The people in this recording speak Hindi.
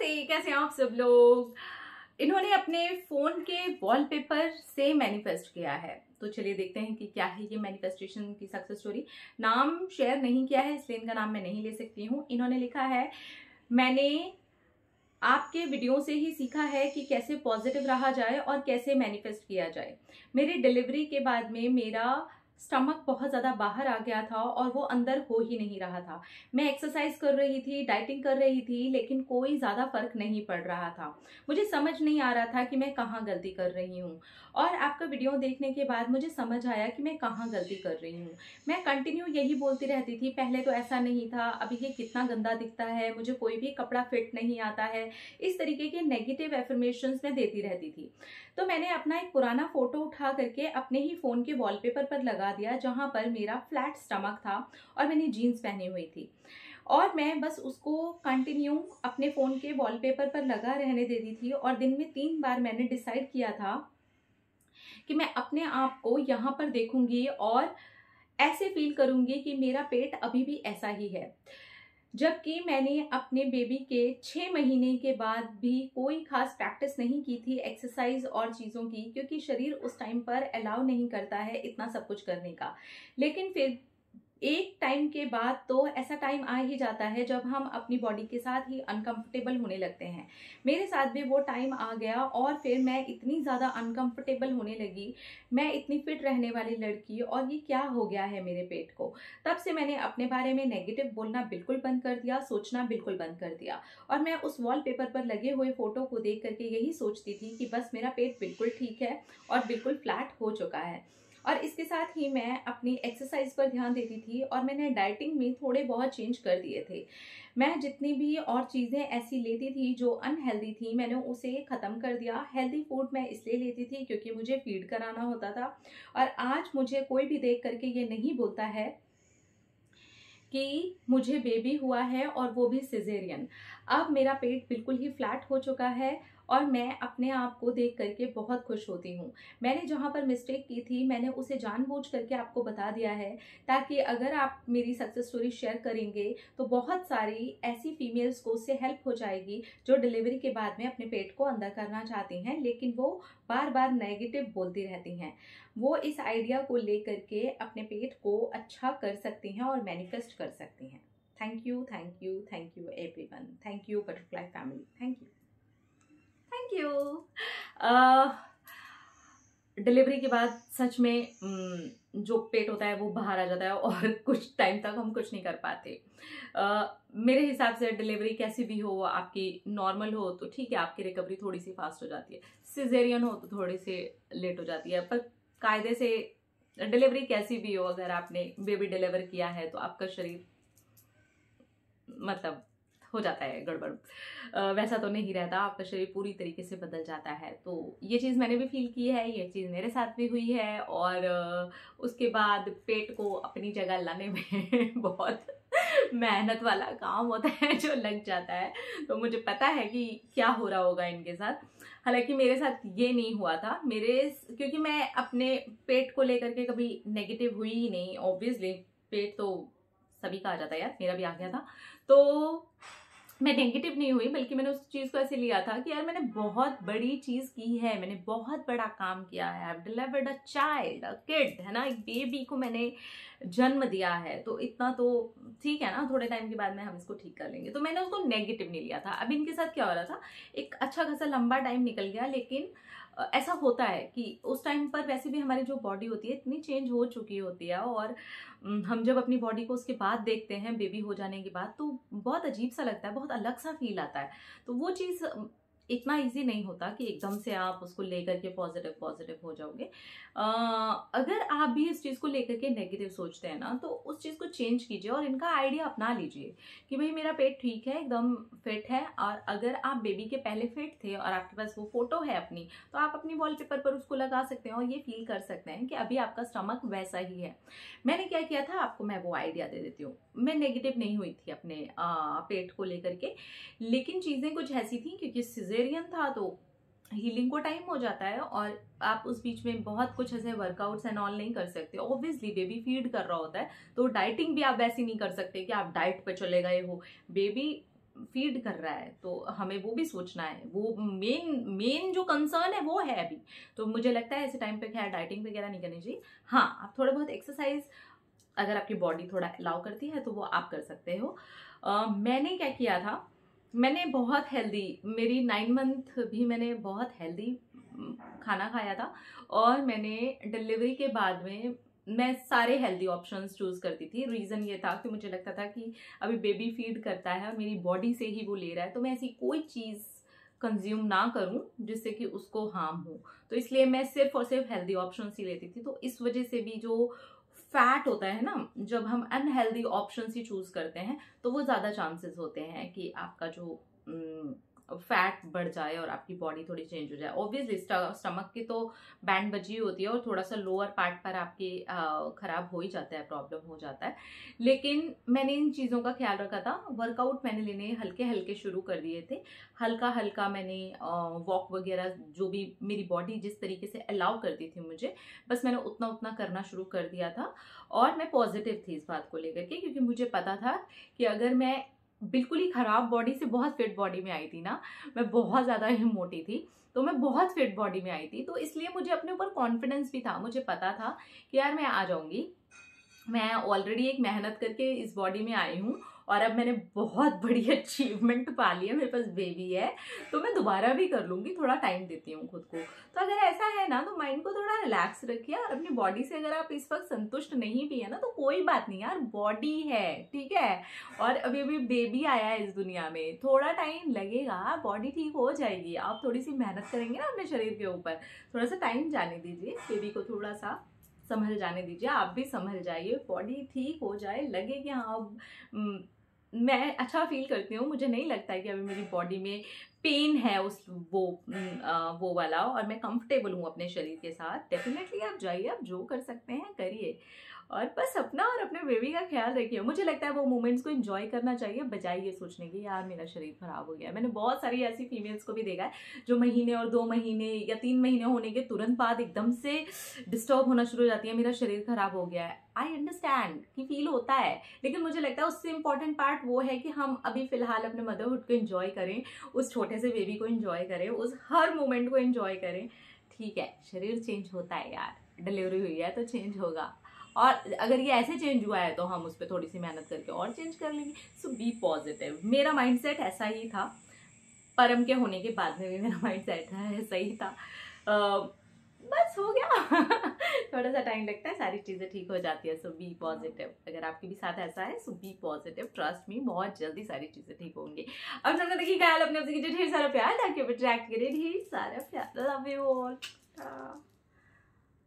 नमस्ते, कैसे हैं आप सब लोग। इन्होंने अपने फोन के वॉलपेपर से मैनिफेस्ट किया है, तो चलिए देखते हैं कि क्या है ये मैनिफेस्टेशन की सक्सेस स्टोरी। नाम शेयर नहीं किया है इसलिए इनका नाम मैं नहीं ले सकती हूँ। इन्होंने लिखा है, मैंने आपके वीडियो से ही सीखा है कि कैसे पॉजिटिव रहा जाए और कैसे मैनिफेस्ट किया जाए। मेरी डिलीवरी के बाद में मेरा स्टमक बहुत ज़्यादा बाहर आ गया था और वो अंदर हो ही नहीं रहा था। मैं एक्सरसाइज कर रही थी, डाइटिंग कर रही थी, लेकिन कोई ज़्यादा फर्क नहीं पड़ रहा था। मुझे समझ नहीं आ रहा था कि मैं कहाँ गलती कर रही हूँ। और आपका वीडियो देखने के बाद मुझे समझ आया कि मैं कहाँ गलती कर रही हूँ। मैं कंटिन्यू यही बोलती रहती थी, पहले तो ऐसा नहीं था, अभी ये कितना गंदा दिखता है, मुझे कोई भी कपड़ा फिट नहीं आता है। इस तरीके के नेगेटिव एफर्मेशंस मैं देती रहती थी। तो मैंने अपना एक पुराना फोटो उठा करके अपने ही फोन के वॉलपेपर पर लगा दिया, जहां पर मेरा फ्लैट स्टमक था और मैंने जीन्स पहनी हुई थी। और मैं बस उसको कंटिन्यू अपने फोन के वॉलपेपर पर लगा रहने देती थी। और दिन में 3 बार मैंने डिसाइड किया था कि मैं अपने आप को यहाँ पर देखूंगी और ऐसे फील करूंगी कि मेरा पेट अभी भी ऐसा ही है। जबकि मैंने अपने बेबी के 6 महीने के बाद भी कोई खास प्रैक्टिस नहीं की थी एक्सरसाइज और चीज़ों की, क्योंकि शरीर उस टाइम पर अलाउ नहीं करता है इतना सब कुछ करने का। लेकिन फिर एक टाइम के बाद तो ऐसा टाइम आ ही जाता है जब हम अपनी बॉडी के साथ ही अनकंफर्टेबल होने लगते हैं। मेरे साथ भी वो टाइम आ गया और फिर मैं इतनी ज़्यादा अनकंफर्टेबल होने लगी। मैं इतनी फिट रहने वाली लड़की, और ये क्या हो गया है मेरे पेट को। तब से मैंने अपने बारे में नेगेटिव बोलना बिल्कुल बंद कर दिया, सोचना बिल्कुल बंद कर दिया। और मैं उस वॉलपेपर पर लगे हुए फोटो को देख करके यही सोचती थी कि बस मेरा पेट बिल्कुल ठीक है और बिल्कुल फ्लैट हो चुका है। और इसके साथ ही मैं अपनी एक्सरसाइज पर ध्यान देती थी और मैंने डाइटिंग में थोड़े बहुत चेंज कर दिए थे। मैं जितनी भी और चीज़ें ऐसी लेती थी जो अनहेल्दी थी, मैंने उसे ख़त्म कर दिया। हेल्दी फूड मैं इसलिए लेती थी क्योंकि मुझे फीड कराना होता था। और आज मुझे कोई भी देख करके ये नहीं बोलता है कि मुझे बेबी हुआ है, और वो भी सिजेरियन। अब मेरा पेट बिल्कुल ही फ्लैट हो चुका है और मैं अपने आप को देख करके बहुत खुश होती हूँ। मैंने जहाँ पर मिस्टेक की थी मैंने उसे जानबूझ करके आपको बता दिया है, ताकि अगर आप मेरी सक्सेस स्टोरी शेयर करेंगे तो बहुत सारी ऐसी फीमेल्स को उससे हेल्प हो जाएगी जो डिलीवरी के बाद में अपने पेट को अंदर करना चाहती हैं, लेकिन वो बार बार नेगेटिव बोलती रहती हैं। वो इस आइडिया को लेकर के अपने पेट को अच्छा कर सकती हैं और मैनिफेस्ट कर सकती हैं। Thank you, thank you, thank you everyone. Thank you butterfly family, thank you, thank you. Delivery के बाद सच में जो पेट होता है वो बाहर आ जाता है और कुछ टाइम तक हम कुछ नहीं कर पाते। मेरे हिसाब से डिलीवरी कैसी भी हो, आपकी नॉर्मल हो तो ठीक है, आपकी रिकवरी थोड़ी सी फास्ट हो जाती है। सिजेरियन हो तो थोड़ी सी लेट हो जाती है, पर कायदे से डिलीवरी कैसी भी हो, अगर आपने बेबी डिलीवर किया है तो आपका शरीर मतलब हो जाता है गड़बड़। वैसा तो नहीं रहता, आपका शरीर पूरी तरीके से बदल जाता है। तो ये चीज़ मैंने भी फील की है, ये चीज़ मेरे साथ भी हुई है। और उसके बाद पेट को अपनी जगह लाने में बहुत मेहनत वाला काम होता है जो लग जाता है। तो मुझे पता है कि क्या हो रहा होगा इनके साथ। हालांकि मेरे साथ ये नहीं हुआ था, क्योंकि मैं अपने पेट को लेकर के कभी नेगेटिव हुई ही नहीं। ऑब्वियसली पेट तो सभी का आ जाता है यार, मेरा भी आ गया था। तो मैं नेगेटिव नहीं हुई, बल्कि मैंने उस चीज़ को ऐसे लिया था कि यार मैंने बहुत बड़ी चीज़ की है, मैंने बहुत बड़ा काम किया है। I delivered a child, a kid, है ना, एक बेबी को मैंने जन्म दिया है। तो इतना तो ठीक है ना, थोड़े टाइम के बाद में हम इसको ठीक कर लेंगे। तो मैंने उसको नेगेटिव नहीं लिया था। अब इनके साथ क्या हो रहा था, एक अच्छा खासा लंबा टाइम निकल गया, लेकिन ऐसा होता है कि उस टाइम पर वैसे भी हमारी जो बॉडी होती है इतनी चेंज हो चुकी होती है। और हम जब अपनी बॉडी को उसके बाद देखते हैं, बेबी हो जाने के बाद, तो बहुत अजीब सा लगता है, बहुत अलग सा फील आता है। तो वो चीज़ इतना इजी नहीं होता कि एकदम से आप उसको लेकर के पॉजिटिव पॉजिटिव हो जाओगे। अगर आप भी इस चीज़ को लेकर के नेगेटिव सोचते हैं ना, तो उस चीज़ को चेंज कीजिए और इनका आइडिया अपना लीजिए कि भाई मेरा पेट ठीक है, एकदम फिट है। और अगर आप बेबी के पहले फिट थे और आपके पास वो फोटो है अपनी, तो आप अपनी वॉलपेपर पर उसको लगा सकते हैं और ये फील कर सकते हैं कि अभी आपका स्टमक वैसा ही है। मैंने क्या किया था, आपको मैं वो आइडिया दे देती हूँ। मैं नेगेटिव नहीं हुई थी अपने पेट को लेकर के, लेकिन चीज़ें कुछ ऐसी थी, क्योंकि सिजेरियन था तो हीलिंग को टाइम हो जाता है और आप उस बीच में बहुत कुछ ऐसे वर्कआउट्स एंड ऑल नहीं कर सकते। ऑब्वियसली बेबी फीड कर रहा होता है, तो डाइटिंग भी आप वैसी नहीं कर सकते कि आप डाइट पे चले गए हो। बेबी फीड कर रहा है, तो हमें वो भी सोचना है। वो मेन जो कंसर्न है वो है अभी। तो मुझे लगता है ऐसे टाइम पे खैर डाइटिंग वगैरह नहीं करनी चाहिए। हाँ, आप थोड़ा बहुत एक्सरसाइज अगर आपकी बॉडी थोड़ा अलाउ करती है तो वो आप कर सकते हो। मैंने क्या किया था, मैंने बहुत हेल्दी, मेरी 9 मंथ भी मैंने बहुत हेल्दी खाना खाया था। और मैंने डिलीवरी के बाद में मैं सारे हेल्दी ऑप्शंस चूज करती थी। रीज़न ये था कि मुझे लगता था कि अभी बेबी फीड करता है और मेरी बॉडी से ही वो ले रहा है, तो मैं ऐसी कोई चीज़ कंज्यूम ना करूं जिससे कि उसको हार्म हो। तो इसलिए मैं सिर्फ और सिर्फ हेल्दी ऑप्शंस ही लेती थी। तो इस वजह से भी जो फैट होता है ना, जब हम अनहेल्दी ऑप्शंस ही चूज करते हैं तो वो ज़्यादा चांसेस होते हैं कि आपका जो फैट बढ़ जाए और आपकी बॉडी थोड़ी चेंज हो जाए। ऑब्वियसली स्टमक की तो बैंड बजी होती है और थोड़ा सा लोअर पार्ट पर आपके खराब हो ही जाता है, प्रॉब्लम हो जाता है। लेकिन मैंने इन चीज़ों का ख्याल रखा था। वर्कआउट मैंने लेने हल्के हल्के शुरू कर दिए थे। हल्का हल्का मैंने वॉक वगैरह, जो भी मेरी बॉडी जिस तरीके से अलाउ करती थी मुझे, बस मैंने उतना उतना करना शुरू कर दिया था। और मैं पॉजिटिव थी इस बात को लेकर के, क्योंकि मुझे पता था कि अगर मैं बिल्कुल ही खराब बॉडी से बहुत फिट बॉडी में आई थी ना, मैं बहुत ज़्यादा ही मोटी थी, तो मैं बहुत फिट बॉडी में आई थी, तो इसलिए मुझे अपने ऊपर कॉन्फिडेंस भी था। मुझे पता था कि यार मैं आ जाऊंगी, मैं ऑलरेडी एक मेहनत करके इस बॉडी में आई हूँ और अब मैंने बहुत बड़ी अचीवमेंट पा ली है, मेरे पास बेबी है, तो मैं दोबारा भी कर लूंगी, थोड़ा टाइम देती हूँ खुद को। तो अगर ऐसा है ना, तो माइंड को थोड़ा रिलैक्स रखिए। और अपनी बॉडी से अगर आप इस वक्त संतुष्ट नहीं भी है ना, तो कोई बात नहीं यार, बॉडी है, ठीक है। और अभी अभी बेबी आया है इस दुनिया में, थोड़ा टाइम लगेगा, बॉडी ठीक हो जाएगी। आप थोड़ी सी मेहनत करेंगे ना अपने शरीर के ऊपर, थोड़ा सा टाइम जाने दीजिए, बेबी को थोड़ा सा संभल जाने दीजिए, आप भी संभल जाइए, बॉडी ठीक हो जाए, लगे कि हाँ अब मैं अच्छा फील करती हूँ। मुझे नहीं लगता है कि अभी मेरी बॉडी में पेन है उस वो वाला, और मैं कंफर्टेबल हूँ अपने शरीर के साथ। डेफिनेटली आप जाइए, आप जो कर सकते हैं करिए, और बस अपना और अपने बेबी का ख्याल रखिए। मुझे लगता है वो मोमेंट्स को एंजॉय करना चाहिए, बजाय ये सोचने की यार मेरा शरीर खराब हो गया है। मैंने बहुत सारी ऐसी फीमेल्स को भी देखा है जो महीने और 2 महीने या 3 महीने होने के तुरंत बाद एकदम से डिस्टर्ब होना शुरू हो जाती है, मेरा शरीर खराब हो गया है। आई अंडरस्टैंड कि फील होता है, लेकिन मुझे लगता है उससे इम्पॉर्टेंट पार्ट वो है कि हम अभी फिलहाल अपने मदरहुड को एंजॉय करें, उस छोटे से बेबी को एंजॉय करें, उस हर मोमेंट को एंजॉय करें। ठीक है, शरीर चेंज होता है यार, डिलीवरी हुई है तो चेंज होगा, और अगर ये ऐसे चेंज हुआ है तो हम उस पर थोड़ी सी मेहनत करके और चेंज कर लेंगे। So be positive. मेरा माइंडसेट ऐसा ही था, परम के होने के बाद में भी मेरा माइंडसेट ऐसा ही था। बस हो गया थोड़ा सा टाइम लगता है, सारी चीजें ठीक हो जाती है। So be positive. अगर आपके भी साथ ऐसा है, so be positive, trust me, बहुत जल्दी सारी चीजें ठीक होंगी। अब चलते देखिए ख्याल अपने ढेर सारा प्यार, ताकि अट्रैक्ट करे ढेर सारा प्यार। Love you all.